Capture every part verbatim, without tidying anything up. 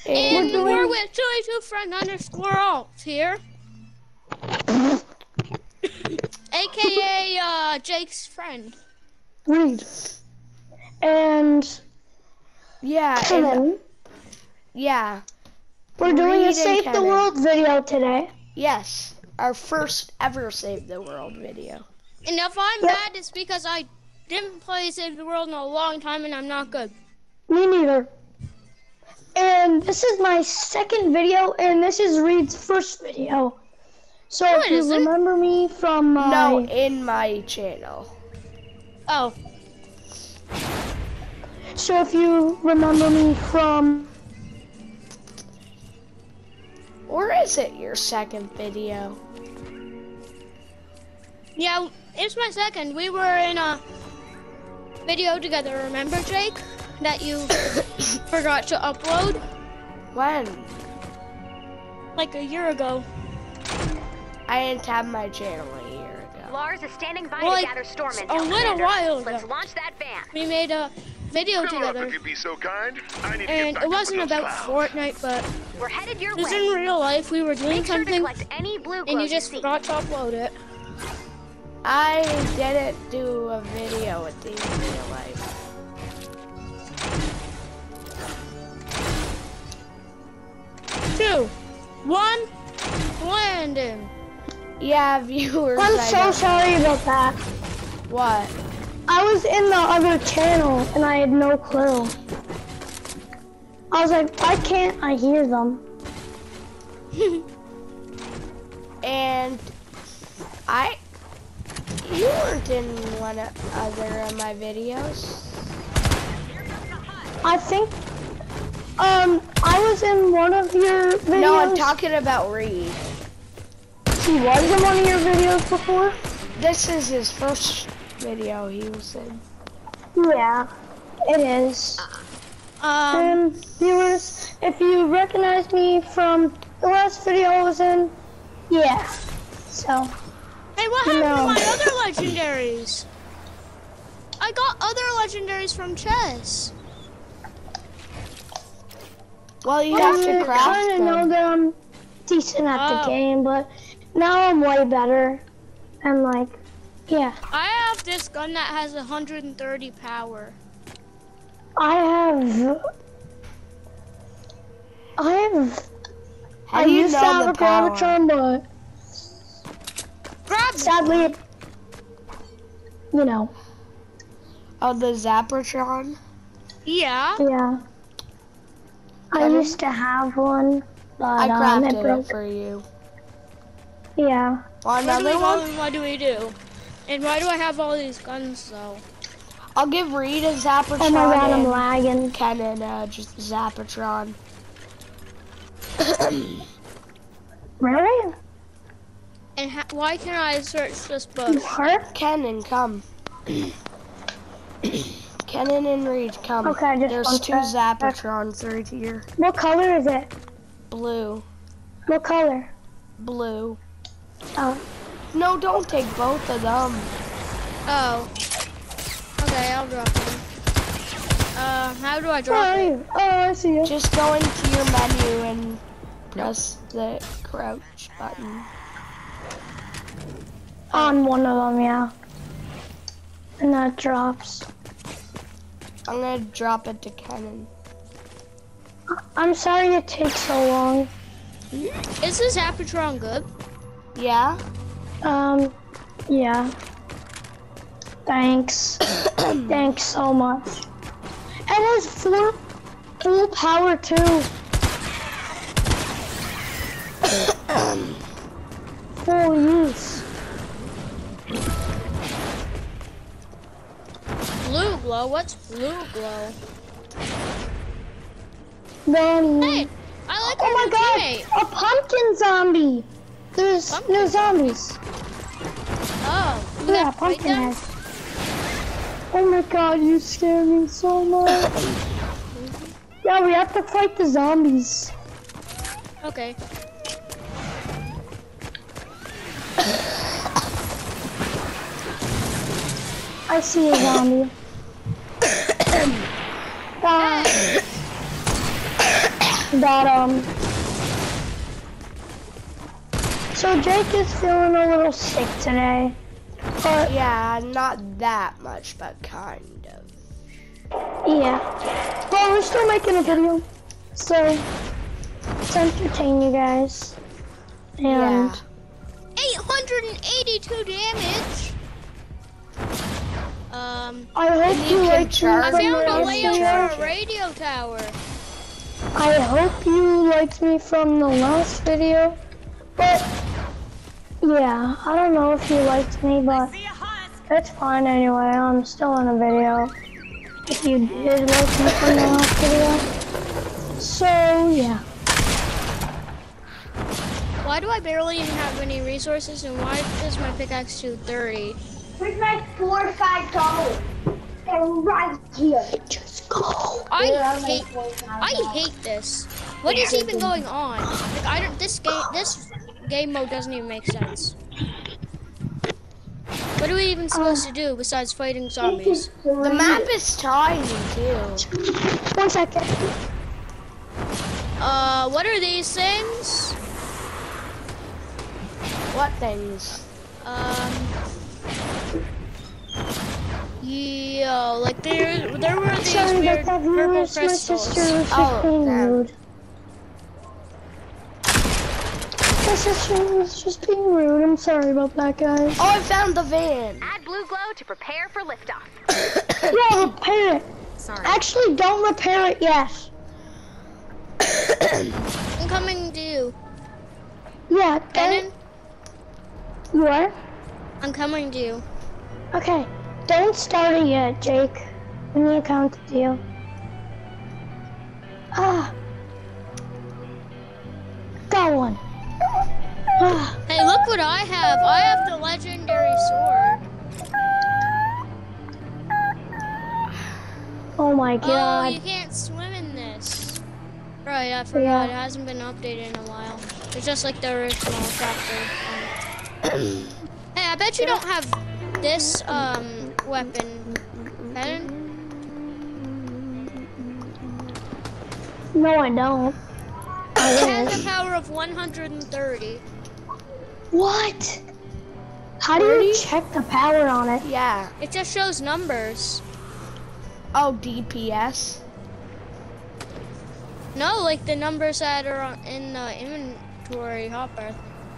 And, and we're with Chili Two Friend underscore alt here. A K A uh, Jake's friend. Reed. And yeah, Kevin. Yeah. We're doing Reed a Save the Kevin. World video today. Yes, our first ever Save the World video. And if I'm Yep. mad, it's because I didn't play Save the World in a long time and I'm not good. Me neither. And this is my second video, and this is Reed's first video. So No, if it you isn't. remember me from my... No, in my channel. Oh. So if you remember me from... Or is it your second video? Yeah, it's my second. We were in a video together, remember, Jake? That you forgot to upload? When? Like a year ago. I didn't have my channel a year ago. Lars is standing by Well, to like, gather storm a intel, little Commander. while ago. Let's launch that van. We made a video Come on, together. if you'd be so kind. I need to And get back it up wasn't with those about clouds. Fortnite, but We're headed your just way. in real life, we were doing Make sure to something collect any blue and you glows just see. forgot to upload it. I didn't do a video with these in real life. Two, one, landing. Yeah, viewers. I'm I so don't- sorry about that. What? I was in the other channel, and I had no clue. I was like, why can't I hear them? And I, you weren't in one of other of my videos. I think, um, I was in one of your videos. No, I'm talking about Reed. He was in one of your videos before? This is his first video he was in. Yeah, it is. Um, Um, viewers, if you recognize me from the last video I was in, yeah. So, hey, what happened No. to my other legendaries? I got other legendaries from chess. Well, you have to I craft kind of know them. that I'm decent at Oh. the game, but now I'm way better. And like, yeah, I have this gun that has one hundred thirty power. I have, I have, How I do you used to know have the a power? Gravitron, but Grab sadly, it, you know, Oh, the Zappertron? Yeah. yeah. I Kevin? used to have one, but I um, it crafted broke. it for you. Yeah. Want Where do we another go one? and what do we do? And why do I have all these guns though? I'll give Reed a Zappertron Oh my god, I'm and lagging. Ken and uh, just Zappertron. Really? And ha why can't I search this You bush? hurt? Kenan, come. Kenan and Reed, come. Okay, just There's one two sec. Zappertrons right here. What color is it? Blue. What color? Blue. Oh. No, don't take both of them. Oh. Okay, I'll drop them. Uh, how do I Where drop are it? you? Oh, I see you. Just go into your menu and press the crouch button. On one of them, yeah. And that drops. I'm gonna drop it to Kenan. I'm sorry it takes so long. Is this Apatron good? Yeah? Um, yeah. Thanks. Thanks so much. It has full, full power too. Full use. Blue glow? What's blue glow? Then, Hey, I like oh our my new god, teammate. a pumpkin zombie. There's Pumpkin no zombies. Oh, we Yeah, got to fight pumpkin them? head. Oh my god, you scare me so much. Yeah, we have to fight the zombies. Okay. I see a zombie. Ah. that, um... So Jake is feeling a little sick today. But, Yeah, not that much, but kind of. yeah. Well, we're still making a video. So, let's entertain you guys. And... Yeah. eight hundred eighty-two damage. Um, I hope And you you can liked me charge I from found the a last layout video. for a radio tower. I hope you liked me from the last video. But, yeah, I don't know if you liked me, but that's fine anyway. I'm still in a video. If you did like me from the last video. So, yeah. Why do I barely even have any resources, and why does my pickaxe do thirty? Where's my four or five dollars? They're right here. Just go. I hate, I hate this. What is even going on? Like, I don't. This game, this game mode doesn't even make sense. What are we even supposed to do besides fighting zombies? The map is tiny too. One second. Uh, what are these things? What things? Um, yeah, like there, there were these Sorry weird about that, purple viewers. My crystals. sister was just Oh, being damn. rude. My sister was just being rude. I'm sorry about that, guys. Oh, I found the van. Add blue glow to prepare for liftoff. Yeah, repair it. Sorry. Actually, don't repair it yet. I'm coming to you, Yeah, Benon. don't. You are? I'm coming to you. Okay. Don't start it yet, Jake. When you count to you. Ah. Got one. Ah. Hey, look what I have. I have the legendary sword. Oh my Oh, god. you can't swim in this. Right, I forgot. Yeah. It hasn't been updated in a while. It's just like the original chapter. Um, hey, I bet you don't have this um weapon, Benon. No, I don't. It I has wish. a power of one hundred thirty. What? How do you check the power on it? Yeah. It just shows numbers. Oh, D P S. No, like the numbers that are on- in the inventory hopper.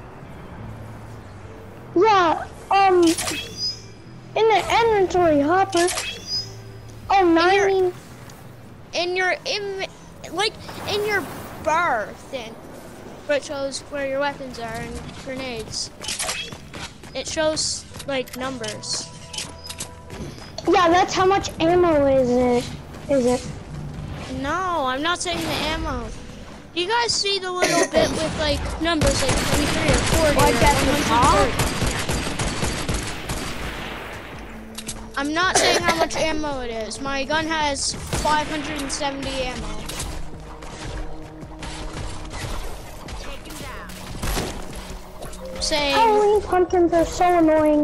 Yeah, um, in the inventory hopper. Oh, ninety. In your in, like in your bar thing, where it shows where your weapons are and grenades. It shows like numbers. Yeah, that's how much ammo is it? Is it? No, I'm not saying the ammo. Do you guys see the little bit with like numbers like twenty-three or forty Like or at the one hundred thirty? I'm not saying how much ammo it is. My gun has five hundred seventy ammo. Saying, Halloween pumpkins are so annoying.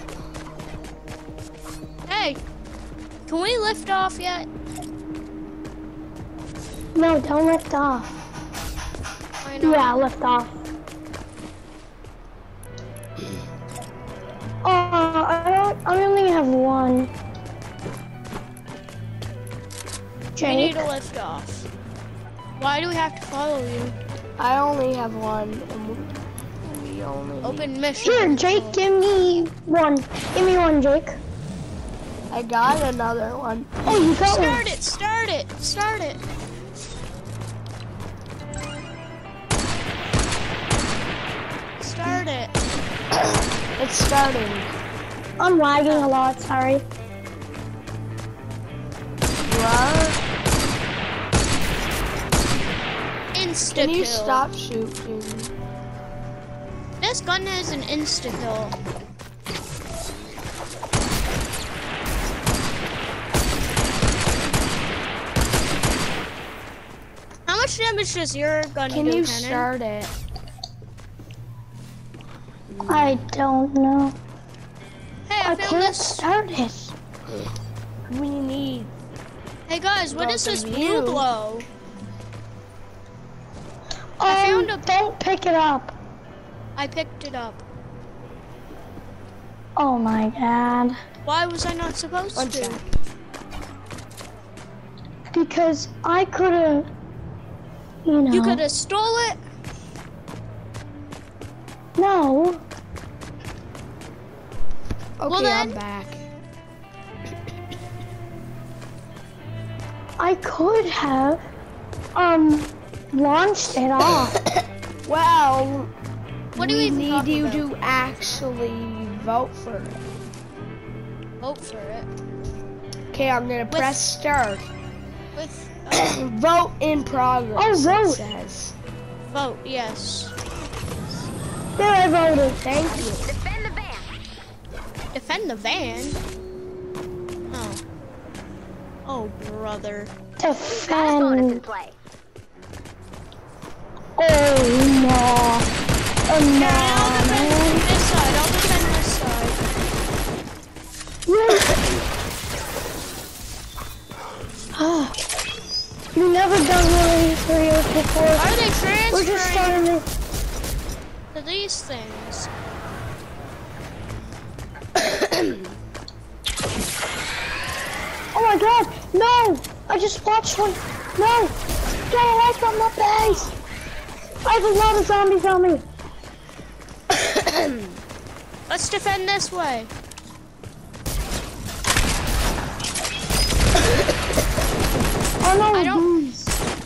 hey, can we lift off yet? No, don't lift off. I know. Yeah, lift off. Oh, I don't. I only have one. We need Jake. to lift off. Why do we have to follow you? I only have one, and we, we only. Open mission. Here, Jake, give me one. Give me one, Jake. I got another one. Oh, you got one. Start it, start it, start it. Start it. It's starting. I'm lagging a lot. Sorry. What? Insta Can you kill. stop shooting? This gun has an insta kill. How much damage does your gun Can do, you Kenan? start it? I don't know. Hey, I, I found can't this. start it. We need. Hey guys, what Well, is this for blue you. glow? found a. Don't pick it up. I picked it up. Oh my god. Why was I not supposed One to? sec. Because I could have, you know. You could have stole it. No. Okay, Well, I'm then- back. I could have, um, launched it off. Well, What do we we even need talk you about? to actually vote for it. Vote for it. Okay, I'm gonna press start. With uh, Vote in progress. Oh, it vote. says. vote, yes. There, I voted. Thank you. Defend the van. Defend the van. Oh. Oh, brother. Got a bonus in Defend. play. Oh no. Oh no, I'll defend man. this side. I'll defend this side. Ah. You've never done one of these videos before. Are they We're just transferring starting this. to these things? Oh my god, no! I just watched one. No! Get away from my base! I have a lot of zombies on me. Let's defend this way. Oh no, I don't- these.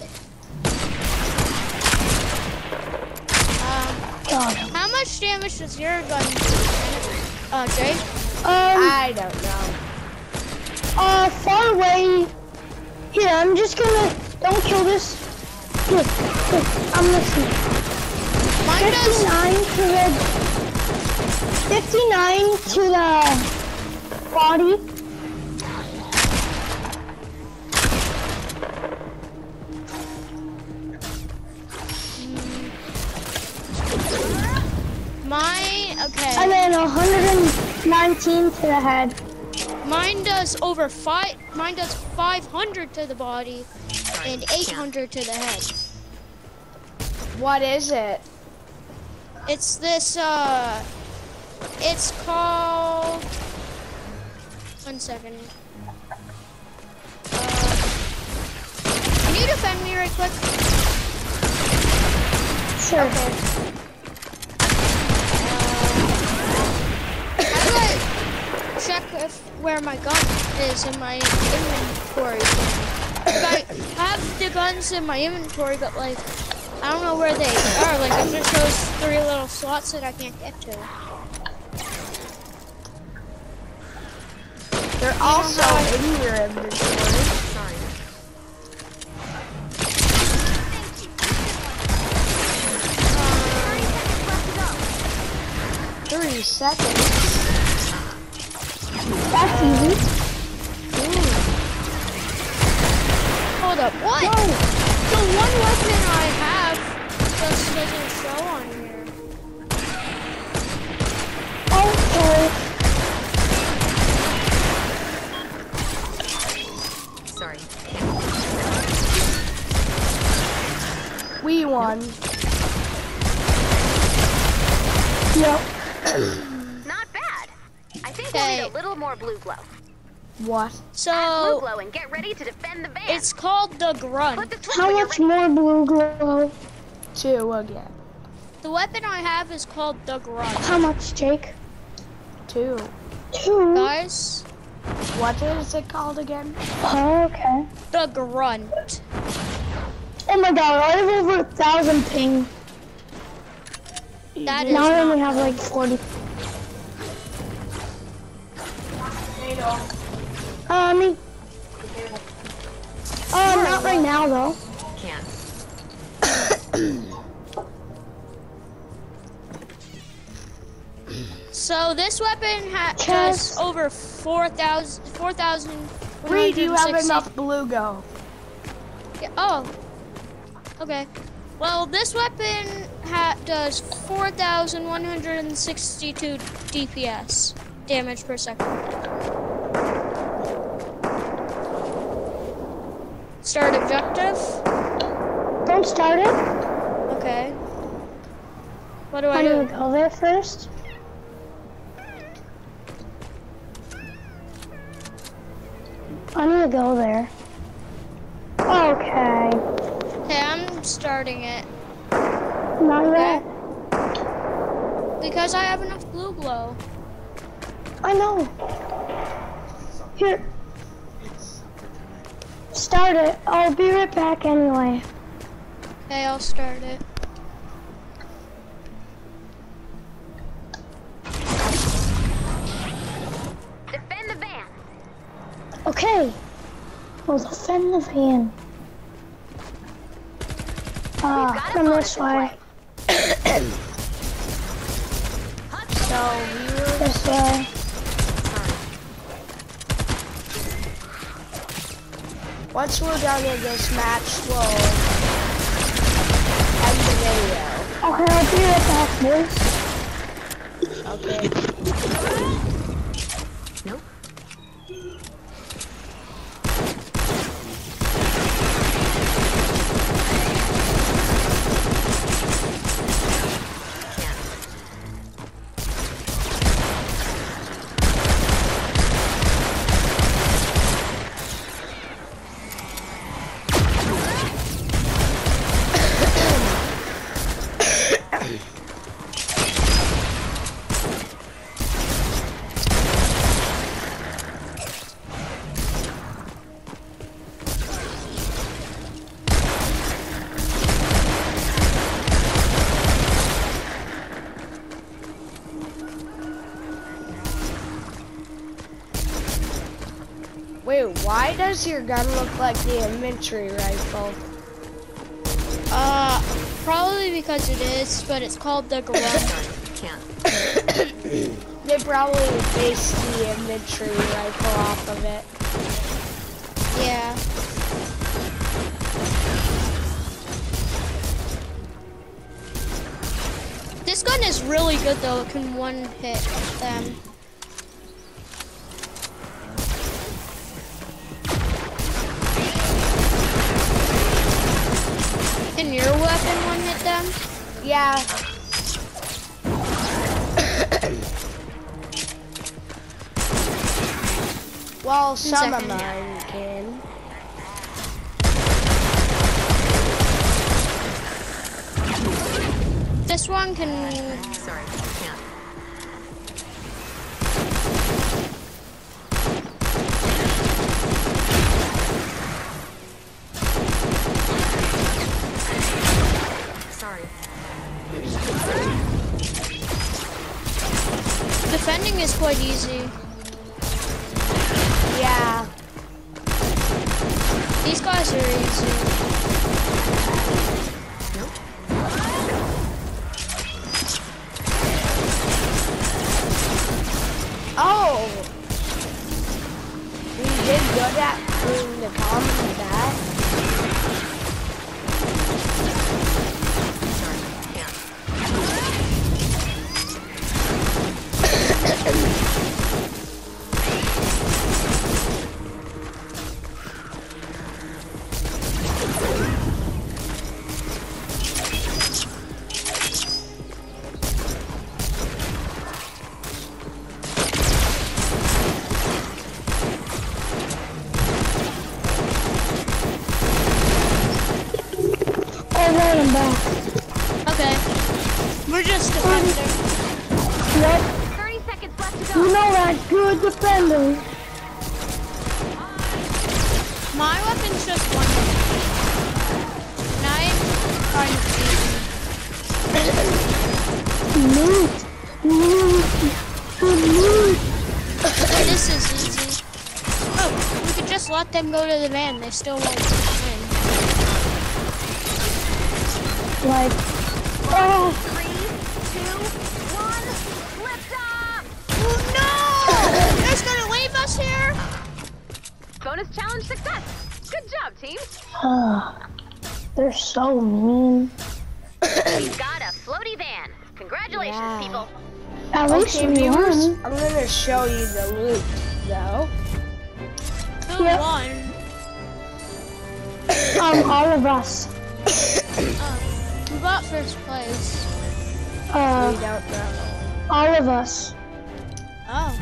Um, God. how much damage does your gun do? Uh, Jake? Um, I don't know. uh, far away. Here, I'm just gonna, don't kill this. Here, here, I'm listening. Mine does. fifty-nine to the, fifty-nine to the body. Mine, And okay. then one hundred nineteen to the head. Mine does over five. Mine does five hundred to the body and eight hundred to the head. What is it? It's this. Uh, it's called. One second. Uh, can you defend me right quick? Sure. How do I check if where my gun is in my inventory? Like, I have the guns in my inventory, but like I don't know where they are. Like it just shows three little slots that I can't get to. They're also in your inventory. Sorry. Three seconds. That's easy. Hold up, what? The one weapon I have just doesn't show on here. Okay. Sorry. We won. Yep. Not bad. I think we'll need Okay. a little more blue glow. What? Add blue So glow and get ready to defend the van. it's called the grunt. Put the switch How when you're much ready. more blue glow? Two again. The weapon I have is called the grunt. How much, Jake? Two. Two. Guys, What is it called again? Oh, okay. the grunt. Oh my god, I have over a thousand ping. That is Now I only not have like forty. Uh, me. Uh, not right now though. Can't. So this weapon ha does Chest. over four thousand, four thousand. We do have enough blue go. Oh, okay. Well, this weapon ha does four thousand one hundred sixty-two D P S, damage per second. Start objective. Don't start it. Okay. What do I I need do? to go there first. I need to go there. Okay. Okay, I'm starting it. Not Okay. yet. Because I have enough blue glow. I know. Here. Start it. I'll be right back anyway. Okay, I'll start it. Defend the van. Okay. We'll defend the van. Ah, Got a come bonus this in way. play. So viewers, This way. once we're done with this match, we'll end the video. Okay, I'll be right back, boys. Okay. Nope. Wait, why does your gun look like the infantry rifle? Uh, probably because it is, but it's called the Garand. They probably based the infantry rifle off of it. Yeah. This gun is really good though, it can one hit them. Can your weapon one hit them? Yeah. Well, some of second. mine can. This one can. Sorry, can't. Sorry. Defending is quite easy. Yeah. These guys are easy. Oh! We did good at doing the combat. Sorry, can't. Alright, I'm back. Okay. We're just defending. Yep. thirty seconds left to You go. know that good defending. My weapon's just one hit. Nine. Trying to Loot. Loot. Good loot. okay, this is easy. Oh, we could just let them go to the van. They still won't win. Like, oh, Three, two, one, lift off! Oh no! They're just gonna leave us here? Bonus challenge success. Good job, team. they're so mean. We've got a floaty van. Congratulations, Yeah. people. At least Okay, we viewers, won. I'm gonna show you the loot, though. Who Yep. won? Um, all of us. Oh, we got first place. Uh, We don't know. all of us. Oh.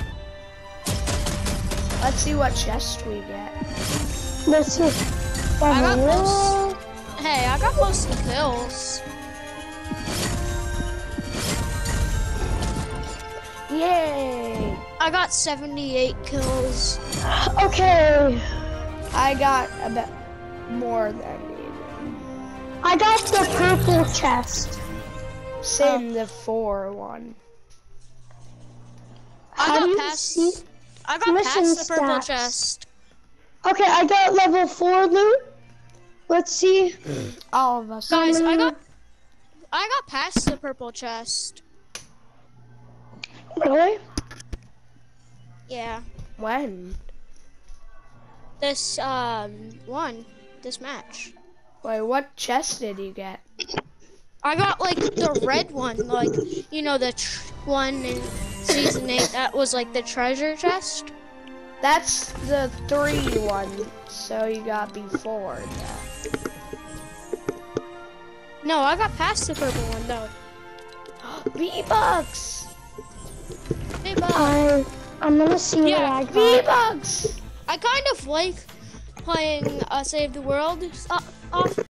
Let's see what chest we get. Let's see. I got Level most. Hey, I got most of the kills. Yay! I got seventy-eight kills. one. Okay. I got a bit more than you. I got the purple chest. Same the four one. I How do got you past. see? I got mission past the purple stats? chest. Okay, I got level four loot. Let's see. All of us. Guys, I many- got. I got past the purple chest. Really? Yeah. When? This um one. This match. Wait, what chest did you get? I got like the red one, like you know the tr one in season eight. That was like the treasure chest. That's the three one, so you got before that. No, I got past the purple one though. V-Bucks! Hey, bud. I I'm gonna see Yeah, what I got. V-Bucks! I kind of like playing uh, Save the World uh, off